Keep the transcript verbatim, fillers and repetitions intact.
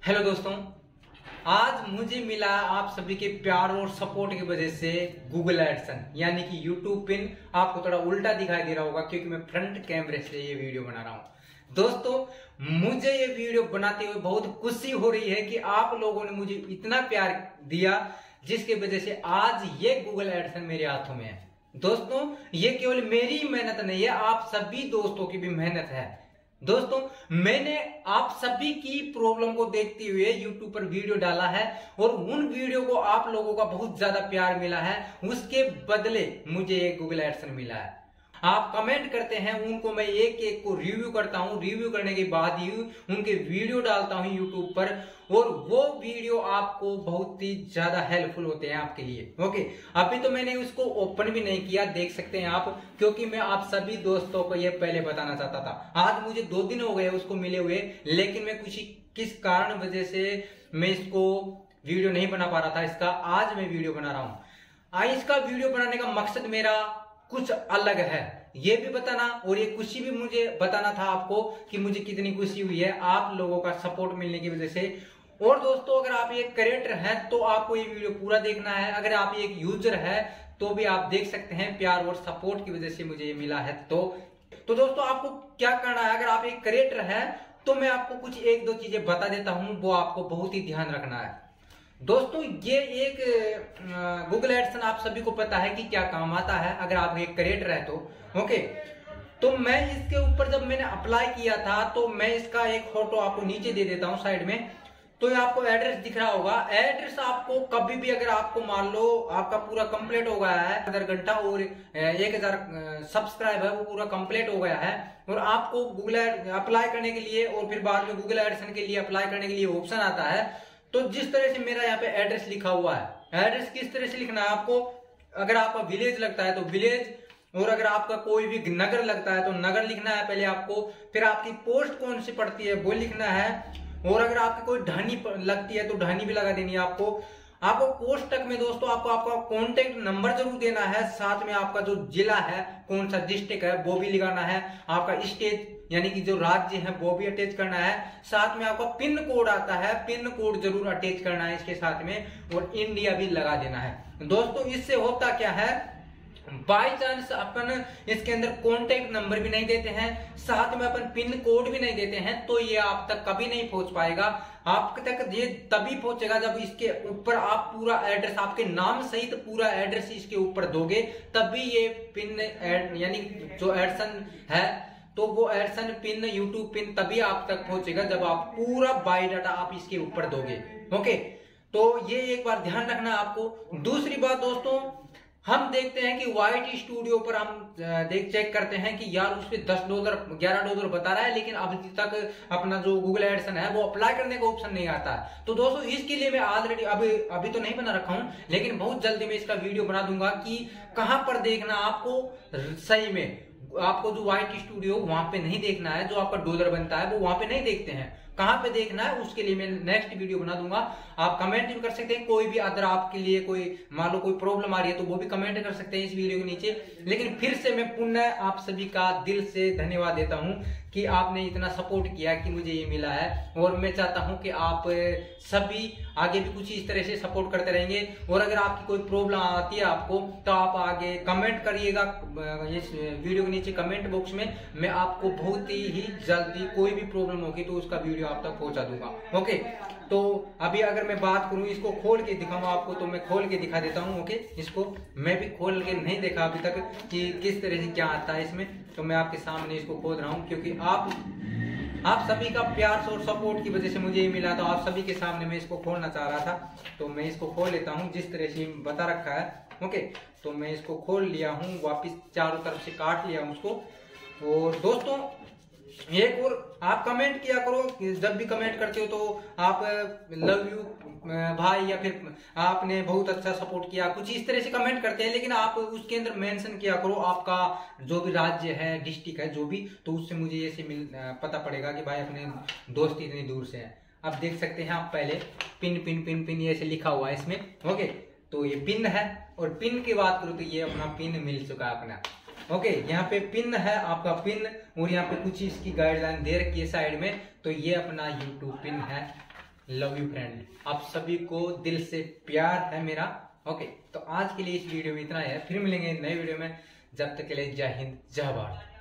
Hello दोस्तों, आज मुझे मिला आप सभी के प्यार और सपोर्ट की वजह से गूगल एडसन यानी कि यूट्यूब पिन। आपको थोड़ा उल्टा दिखाई दे रहा होगा क्योंकि मैं फ्रंट कैमरे से ये वीडियो बना रहा हूं। दोस्तों, मुझे ये वीडियो बनाते हुए बहुत खुशी हो रही है कि आप लोगों ने मुझे इतना प्यार दिया जिसकी वजह से आज ये गूगल एडसन मेरे हाथों में है। दोस्तों, ये केवल मेरी मेहनत नहीं है, आप सभी दोस्तों की भी मेहनत है। दोस्तों, मैंने आप सभी की प्रॉब्लम को देखते हुए यूट्यूब पर वीडियो डाला है और उन वीडियो को आप लोगों का बहुत ज्यादा प्यार मिला है, उसके बदले मुझे एक गूगल एडसन मिला है। आप कमेंट करते हैं, उनको मैं एक एक को रिव्यू करता हूं, रिव्यू करने के बाद ही उनके वीडियो डालता हूं यूट्यूब पर और वो वीडियो आपको बहुत ही ज्यादा हेल्पफुल होते हैं आपके लिए। ओके, अभी तो मैंने उसको ओपन भी नहीं किया, देख सकते हैं आप, क्योंकि मैं आप सभी दोस्तों को ये पहले बताना चाहता था। आज मुझे दो दिन हो गए उसको मिले हुए, लेकिन मैं कुछ किस कारण वजह से मैं इसको वीडियो नहीं बना पा रहा था। इसका आज मैं वीडियो बना रहा हूं। आज इसका वीडियो बनाने का मकसद मेरा कुछ अलग है, ये भी बताना और ये खुशी भी मुझे बताना था आपको कि मुझे कितनी खुशी हुई है आप लोगों का सपोर्ट मिलने की वजह से। और दोस्तों, अगर आप एक क्रिएटर हैं तो आपको ये वीडियो पूरा देखना है, अगर आप एक यूजर है तो भी आप देख सकते हैं। प्यार और सपोर्ट की वजह से मुझे ये मिला है। तो तो दोस्तों, आपको क्या करना है, अगर आप एक क्रिएटर है तो मैं आपको कुछ एक दो चीजें बता देता हूं, वो आपको बहुत ही ध्यान रखना है। दोस्तों, ये एक गूगल एडसन आप सभी को पता है कि क्या काम आता है अगर आप एक क्रिएटर है तो। ओके, तो मैं इसके ऊपर जब मैंने अप्लाई किया था तो मैं इसका एक फोटो आपको नीचे दे देता हूं साइड में, तो ये आपको एड्रेस दिख रहा होगा। एड्रेस आपको कभी भी अगर आपको मान लो आपका पूरा कंप्लीट हो गया है, आधा घंटा और एक हजार सब्सक्राइब है वो पूरा कंप्लीट हो गया है और आपको गूगल अप्लाई करने के लिए और फिर बाद में गूगल एडसन के लिए अप्लाई करने के लिए ऑप्शन आता है, तो जिस तरह से मेरा यहाँ पे एड्रेस लिखा हुआ है, एड्रेस किस तरह से लिखना है आपको, अगर आपका विलेज लगता है तो विलेज, और अगर आपका कोई भी नगर लगता है तो नगर लिखना है पहले आपको, फिर आपकी पोस्ट कौन सी पड़ती है वो लिखना है, और अगर आपकी कोई ढानी लगती है तो ढानी भी लगा देनी है आपको। आपको पोस्ट तक में दोस्तों आपको आपका कॉन्टेक्ट नंबर जरूर देना है, साथ में आपका जो जिला है, कौन सा डिस्ट्रिक्ट है वो भी लिखाना है, आपका स्टेट यानी कि जो राज्य है वो भी अटैच करना है, साथ में आपका पिन कोड आता है, पिन कोड जरूर अटैच करना है इसके साथ में, और इंडिया भी लगा देना है। दोस्तों, इससे होता क्या है, बाई चांस अपन इसके अंदर कॉन्टेक्ट नंबर भी नहीं देते हैं, साथ में अपन पिन कोड भी नहीं देते हैं, तो ये आप तक कभी नहीं पहुंच पाएगा। आप तक ये तभी पहुंचेगा जब इसके ऊपर आप पूरा एड्रेस, आपके नाम सहित पूरा एड्रेस इसके ऊपर दोगे, तभी ये पिन यानी जो एडसन है तो वो एडसन पिन, यूट्यूब पिन तभी आप तक पहुंचेगा जब आप पूरा बायोडाटा आप इसके ऊपर दोगे। ओके, तो ये एक बार ध्यान रखना आपको। दूसरी बात दोस्तों, हम देखते हैं कि वाई टी स्टूडियो पर हम देख चेक करते हैं कि यार उस पे दस डॉलर ग्यारह डॉलर बता रहा है, लेकिन अभी तक अपना जो गूगल एडसन है वो अप्लाई करने का ऑप्शन नहीं आता है। तो दोस्तों, इसके लिए मैं ऑलरेडी अभी अभी तो नहीं बना रखा हूं, लेकिन बहुत जल्दी मैं इसका वीडियो बना दूंगा कि कहां पर देखना आपको सही में। आपको जो वाई टी स्टूडियो वहां पे नहीं देखना है, जो आपका डॉलर बनता है वो वहां पे नहीं देखते हैं, कहां पे देखना है उसके लिए मैं नेक्स्ट वीडियो बना दूंगा। आप कमेंट भी कर सकते हैं, कोई भी अगर आपके लिए कोई मान लो कोई प्रॉब्लम आ रही है तो वो भी कमेंट कर सकते हैं इस वीडियो के नीचे। लेकिन फिर से मैं पुनः आप सभी का दिल से धन्यवाद देता हूं कि आपने इतना सपोर्ट किया कि मुझे ये मिला है, और मैं चाहता हूं कि आप सभी आगे भी कुछ इस तरह से सपोर्ट करते रहेंगे। और अगर आपकी कोई प्रॉब्लम आती है आपको तो आप आगे कमेंट करिएगा इस वीडियो के नीचे कमेंट बॉक्स में, मैं आपको बहुत ही जल्दी कोई भी प्रॉब्लम होगी तो उसका वीडियो आप तक पहुंचा दूंगा। ओके, तो अभी अगर मैं बात करूं, इसको खोल के दिखाऊं आपको, तो मैं खोल के दिखा देता हूं। ओके, इसको मैं भी खोल के नहीं देखा अभी तक कि किस तरह से क्या आता है इसमें, तो मैं आपके सामने इसको खोल रहा हूं क्योंकि आप आप सभी का प्यार और सपोर्ट की वजह से मुझे ये मिला, तो आप सभी के सामने मैं इसको खोलना चाह रहा था, तो मैं इसको खोल लेता हूं जिस तरह से बता रखा है। ओके, तो मैं इसको खोल लिया हूं, वापिस चारों तरफ से काट लिया हूं उसको। और दोस्तों, एक और आप कमेंट किया करो, जब भी कमेंट करते हो तो आप लव यू भाई या फिर आपने बहुत अच्छा सपोर्ट किया, कुछ इस तरह से कमेंट करते हैं, लेकिन आप उसके अंदर मेंशन किया करो आपका जो भी राज्य है, डिस्ट्रिक्ट है, जो भी, तो उससे मुझे ये से मिल पता पड़ेगा कि भाई अपने दोस्त इतनी दूर से है। अब देख सकते हैं आप, पहले पिन पिन पिन पिन ये से लिखा हुआ है इसमें। ओके, तो ये पिन है, और पिन की बात करूं तो ये अपना पिन मिल चुका है अपना। ओके, यहाँ पे पिन है आपका पिन, और यहाँ पे कुछ इसकी गाइडलाइन दे रखी है साइड में, तो ये अपना यूट्यूब पिन है। लव यू फ्रेंड, आप सभी को दिल से प्यार है मेरा। ओके, तो आज के लिए इस वीडियो में इतना है, फिर मिलेंगे नए वीडियो में। जब तक के लिए जय हिंद जय भारत।